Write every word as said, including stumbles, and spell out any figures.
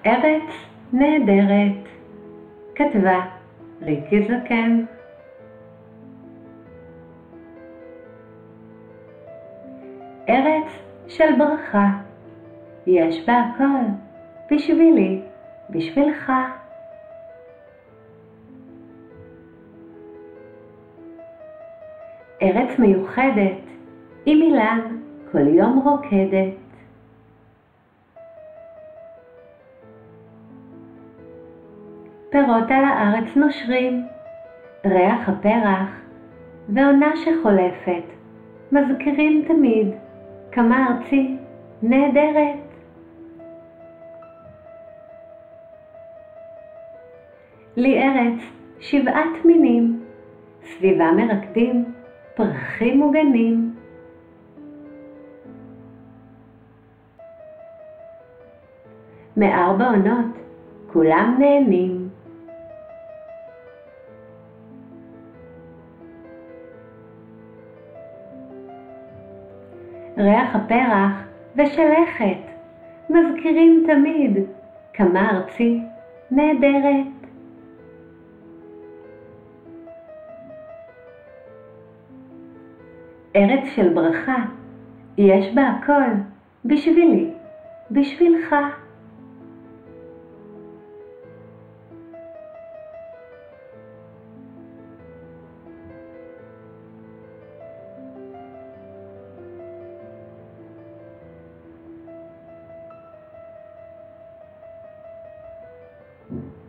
ארץ נהדרת, כתבה ריקי זקן. ארץ של ברכה, יש בה הכל, בשבילי, בשבילך. ארץ מיוחדת, עם אילן כל יום רוקדת. פירות על הארץ נושרים, ריח הפרח ועונה שחולפת, מזכירים תמיד כמה ארצי נהדרת. לי ארץ שבעת מינים, סביבה מרקדים פרחים מוגנים. מארבע עונות כולם נהנים. ריח הפרח ושלכת מזכירים תמיד כמה ארצי נהדרת. ארץ של ברכה, יש בה הכל, בשבילי, בשבילך. Mm-hmm.